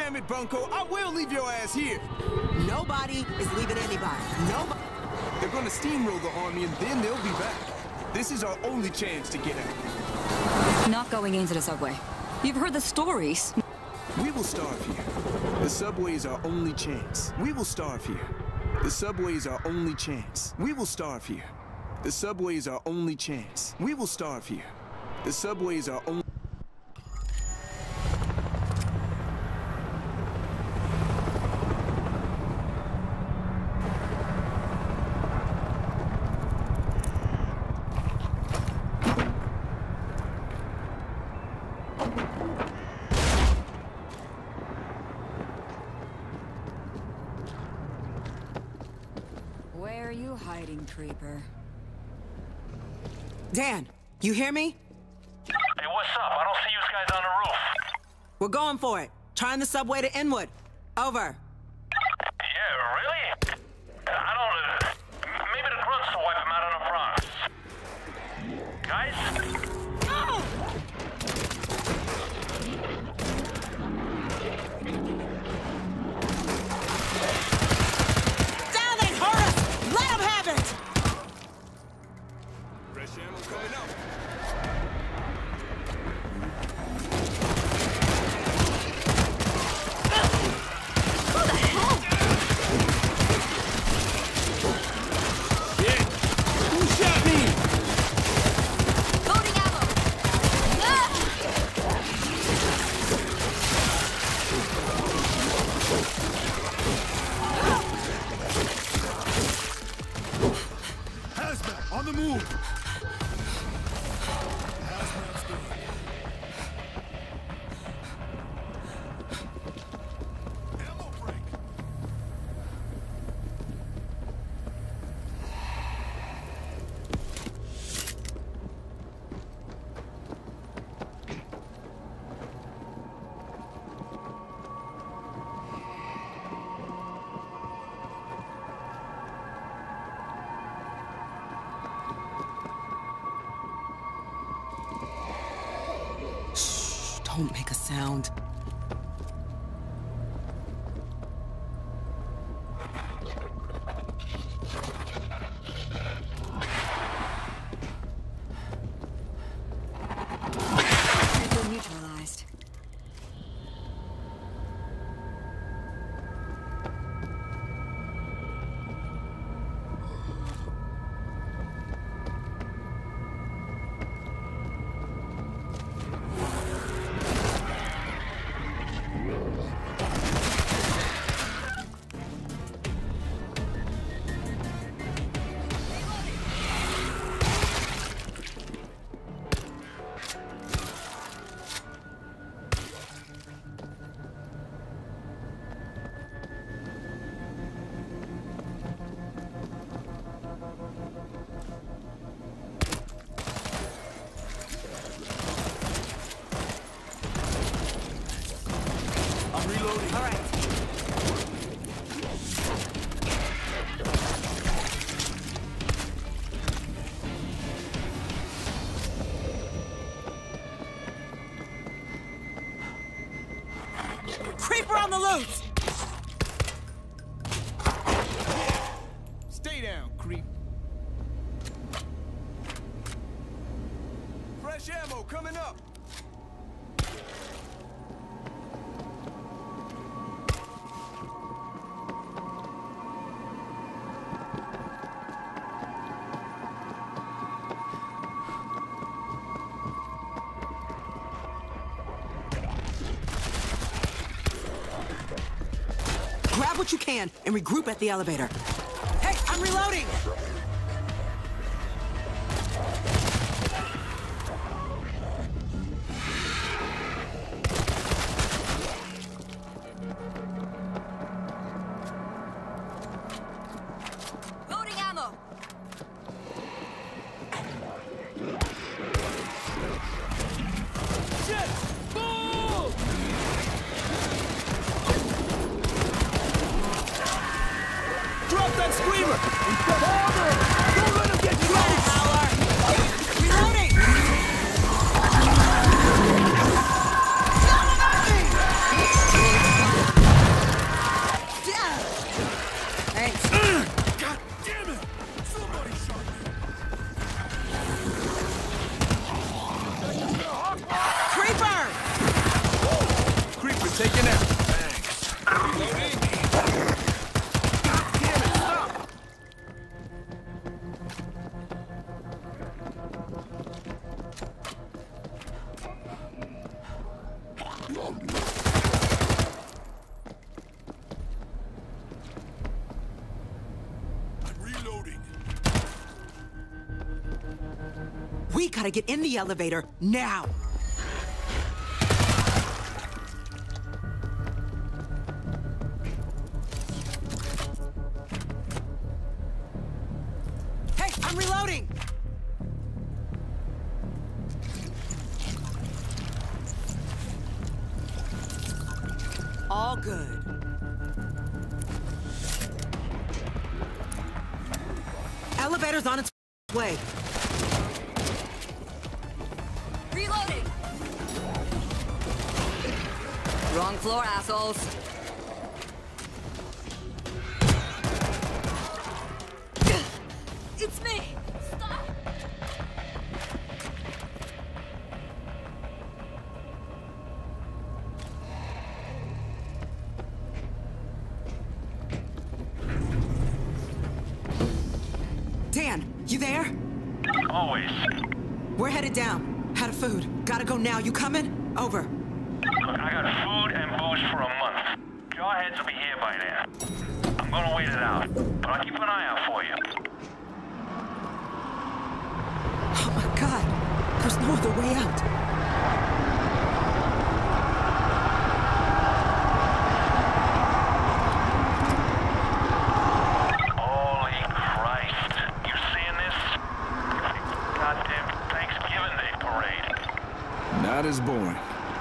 damn it, Bunko. I will leave your ass here. Nobody is leaving anybody. Nobody. They're gonna steamroll the army and then they'll be back. This is our only chance to get out. Not going into the subway. You've heard the stories. We will starve here. The subway is our only chance. We will starve here. The subway is our only chance. We will starve here. The subway is our only chance. We will starve here. The subway is our only... Where are you hiding, creeper? Dan, you hear me? Hey, what's up? I don't see you guys on the roof. We're going for it. Trying the subway to Inwood. Over. Yeah, really? I don't... maybe the grunts will wipe them out on the Bronx. Guys? Down, they hurt us! Let them have it! Fresh ammo coming up. Who the hell? Shit! Who shot me? Loading ammo! Ah! Hazmat, on the move! Ammo break! Shh, don't make a sound. Creeper neutralized. I'm reloading. All right. Creeper on the loose! Stay down, creep. Fresh ammo coming up. Grab what you can and regroup at the elevator. Hey, I'm reloading! Loading ammo! Shit! Move! Drop that screamer! Don't let him get close! Reloading! gotta get in the elevator now. Hey, I'm reloading! All good. Elevator's on its way. Reloading! Wrong floor, assholes. It's me! Stop! Dan, you there? Always. We're headed down. Out of food. Gotta go now. You coming? Over. Look, I got food and booze for a month. Jawheads will be here by then. I'm gonna wait it out, but I'll keep an eye out for you. Oh my God. There's no other way out. Holy Christ. You seeing this? Goddamn Thanksgiving Day parade. Not as boring.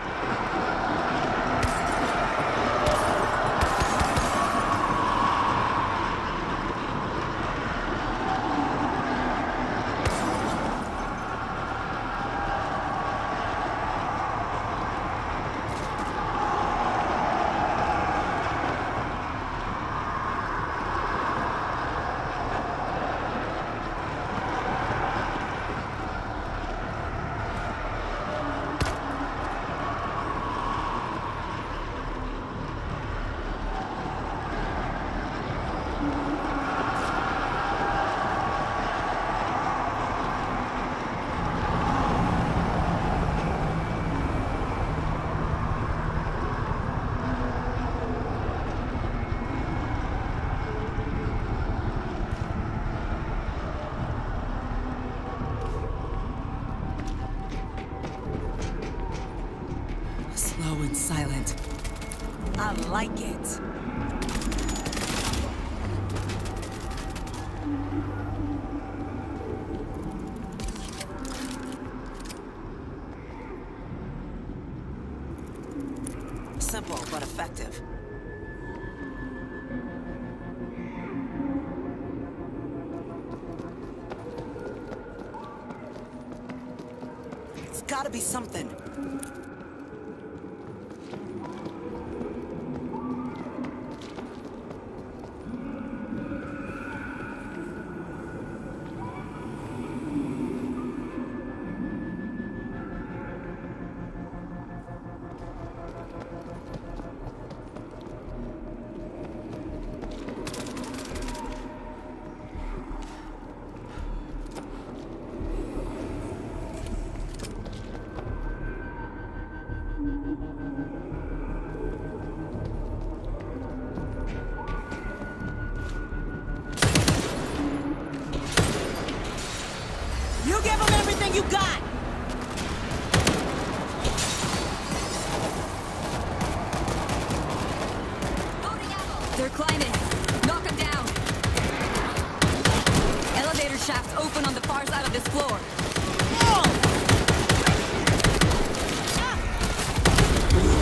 Slow and silent. I like it. Simple but effective. It's gotta be something. You give them everything you got! They're climbing. Knock them down. Elevator shaft open on the far side of this floor.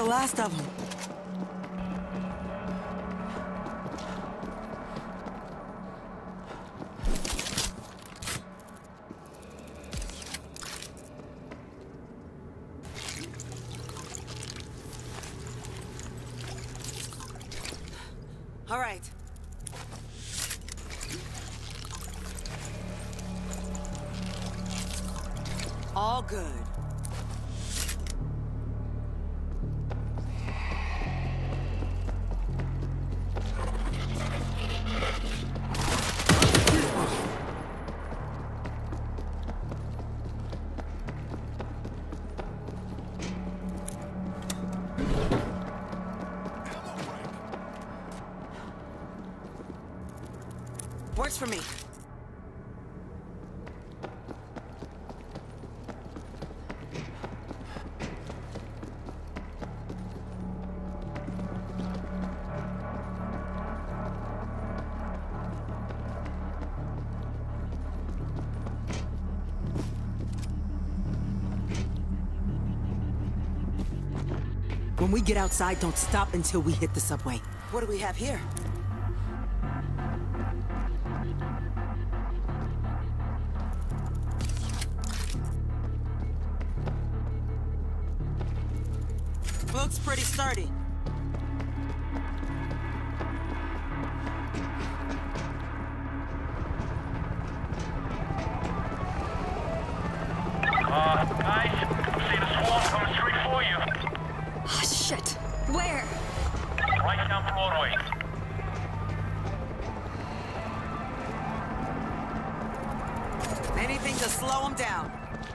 last of them. All right. All good. Works for me. When we get outside, don't stop until we hit the subway. What do we have here? Looks pretty sturdy. Guys, I'm seeing a swarm coming straight for you. Oh, shit. Where? Right down Broadway. Anything to slow them down.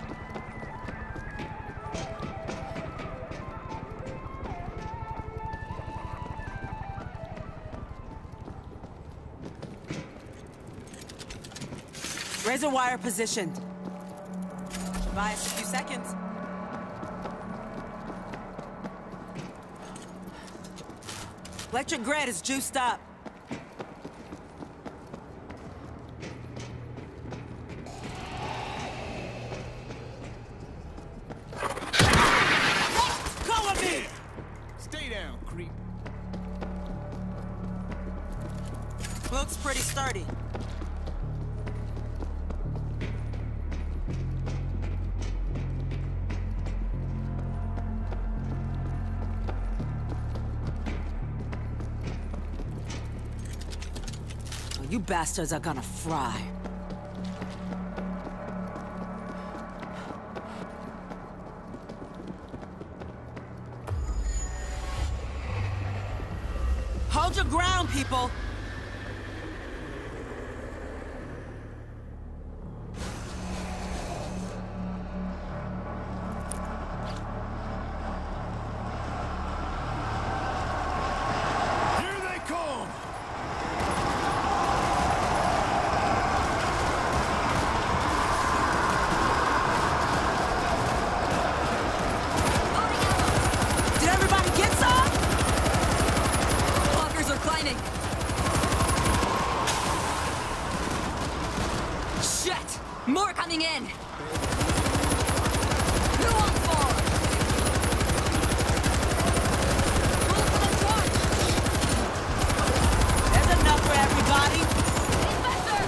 Razor wire positioned. Buy us a few seconds. Electric grid is juiced up. Cover me! Stay down, creep. Looks pretty sturdy. You bastards are gonna fry. Hold your ground, people! Here they come! Did everybody get some? Walkers are climbing. Shit! More coming in. Who wants more? Move for the torch. There's enough for everybody. Inspector!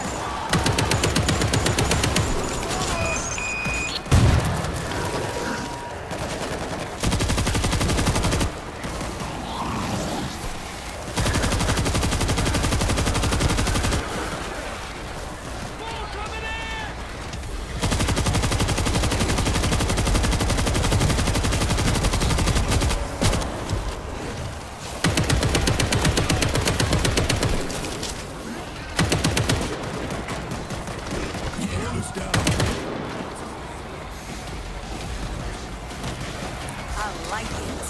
I like it.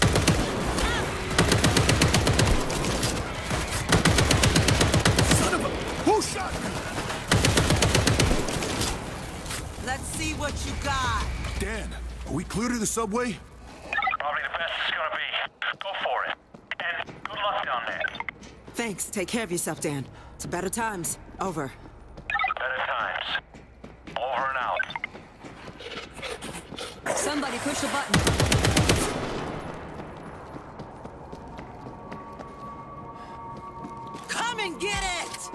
Son of a... Who shot me? Let's see what you got. Dan, are we clear to the subway? Probably the best it's gonna be. Go for it. And good luck down there. Thanks. Take care of yourself, Dan. To better times. Over. Better times. Over and out. Somebody push the button. Come get it!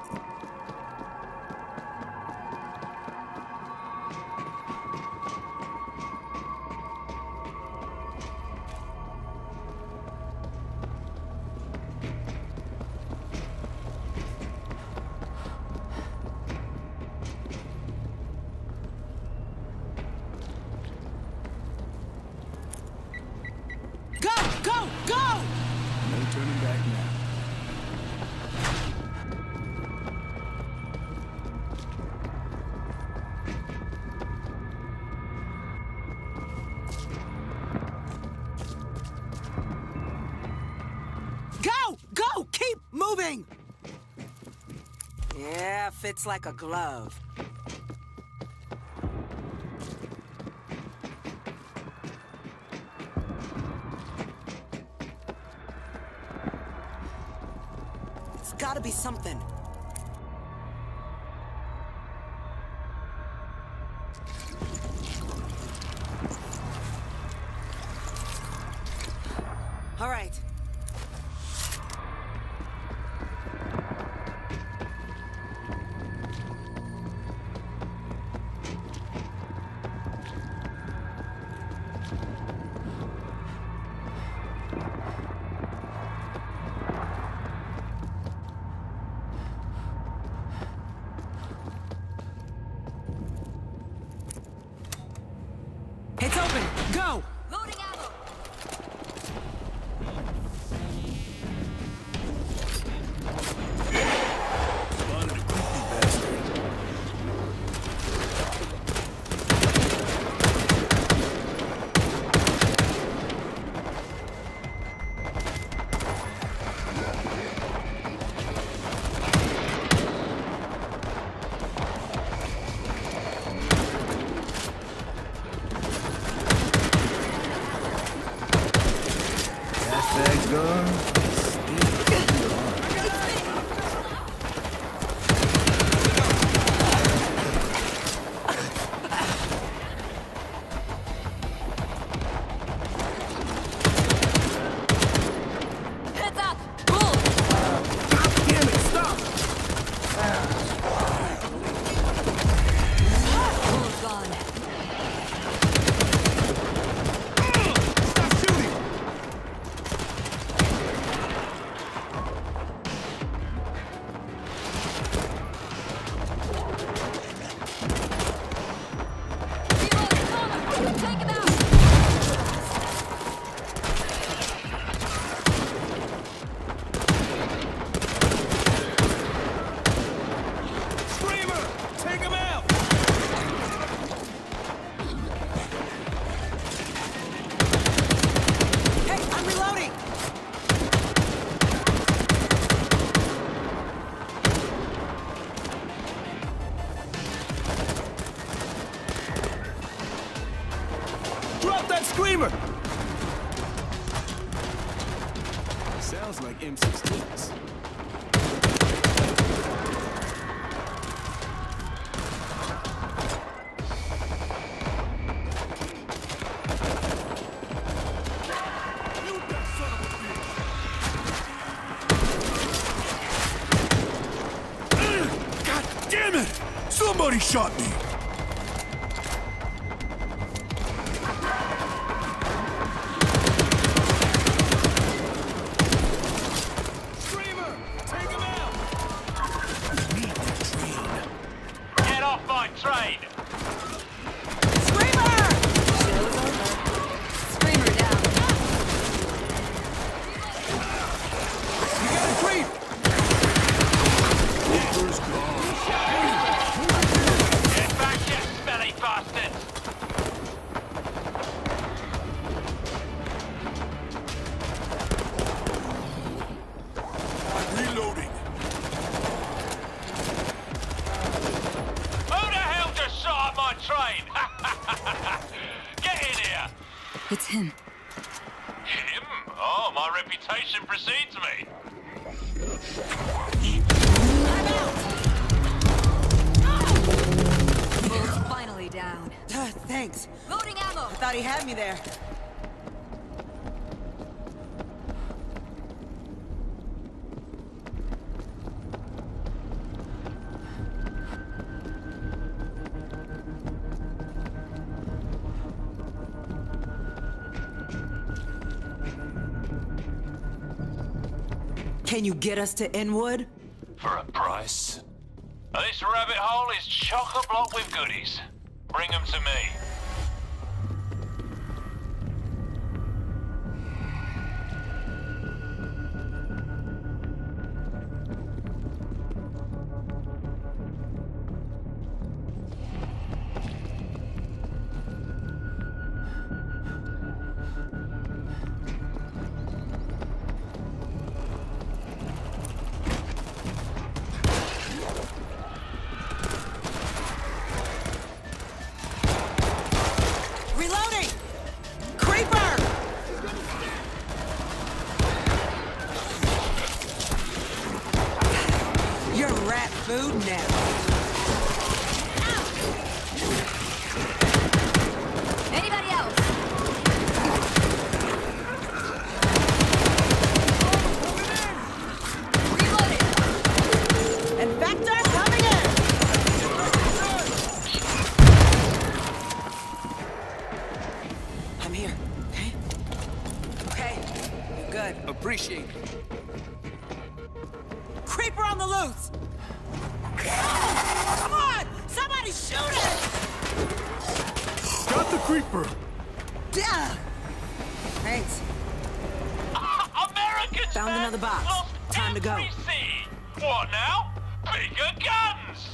Go! Go! Go! No turning back now. Go! Go! Keep moving! Yeah, fits like a glove. It's gotta be something. All right. It's open. Go! Loading ammo. Spotted a creepy bastard. That gun. Heads up! Bull! Damn it, stop! Bull's gone. Stop shooting! Reloading Connor! Take him out! Screamer! Take him out! Hey, I'm reloading! Drop that screamer! Sounds like M16s. God damn it! Somebody shot me! Screamer! Take him out! Need the train. Get off my train! Screamer! Show's over. Screamer down. You got a creep! Reaper's gone. Get back, you smelly bastard! Reloading. Who the hell just shot at my train? Get in here! It's him. Him? Oh, my reputation precedes me. Bull's finally down. Thanks. Loading ammo. Thought he had me there. Can you get us to Inwood? For a price. This rabbit hole is chock-a-block with goodies. Bring them to me. Food now. Anybody else? Reloading. Infector coming in. I'm here. Okay. Okay. You're good. Appreciate it. Creeper on the loose. Come on! Somebody shoot it! Got the creeper! Yeah. Thanks. Americans Found another box. lost Time to go. everything. What now? Bigger guns!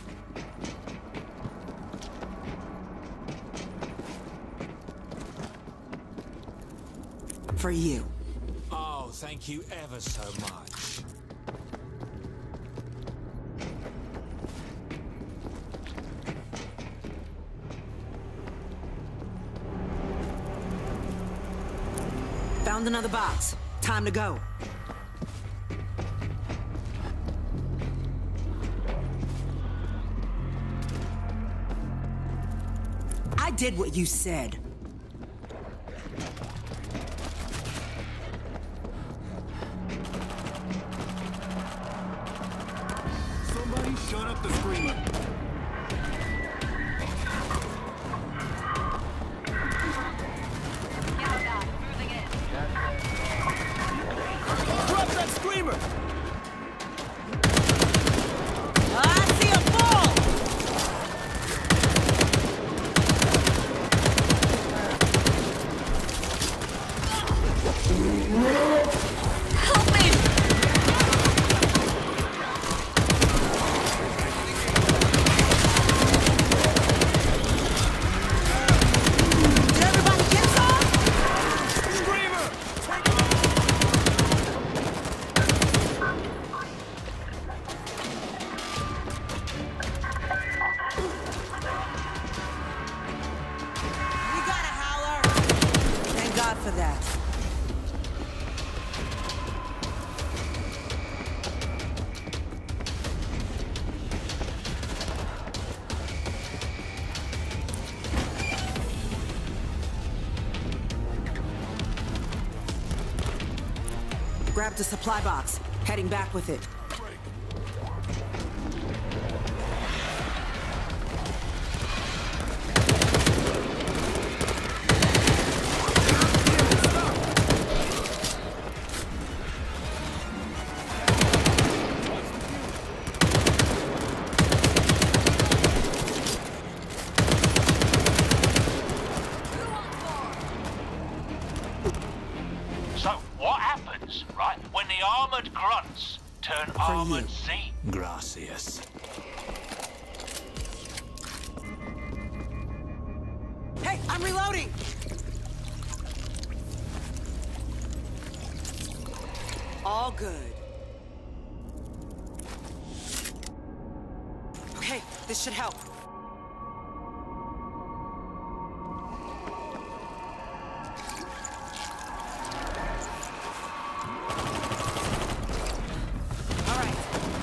For you. Oh, thank you ever so much. Found another box. Time to go. I did what you said. Somebody shut up the screamer. Drop that screamer! I see a fall! Help me! Did everybody get some? Screamer! We got a howler. Thank God for that. Grabbed a supply box. Heading back with it. So, what happens, right, when the armored grunts turn armored you. Z? Gracias. Hey, I'm reloading! All good. Okay, this should help. All right.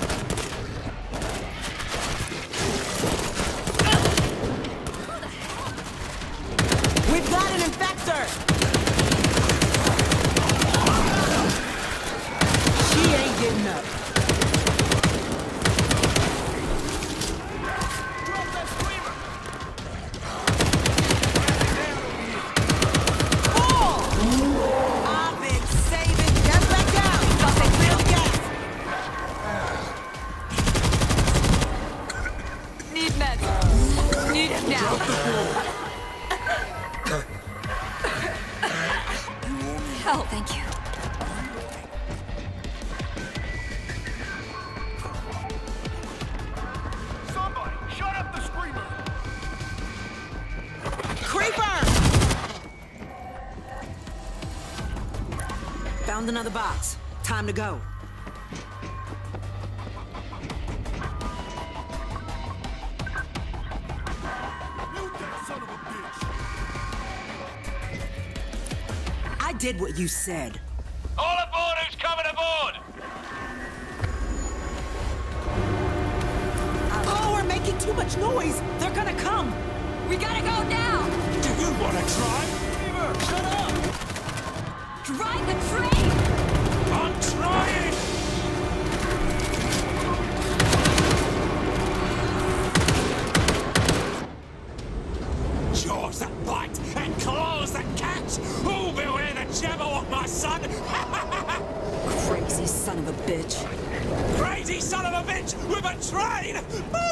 We've got an infector! She ain't getting up. Drop Found another box. Time to go. I did what you said. All aboard who's coming aboard! Oh, we're making too much noise. They're gonna come. We gotta go now! Do you want to drive? Beaver, shut up! Drive the train! I'm trying! Jaws that bite and claws that catch! Oh, beware the Jabberwock, my son! Crazy son of a bitch. Crazy son of a bitch with a train!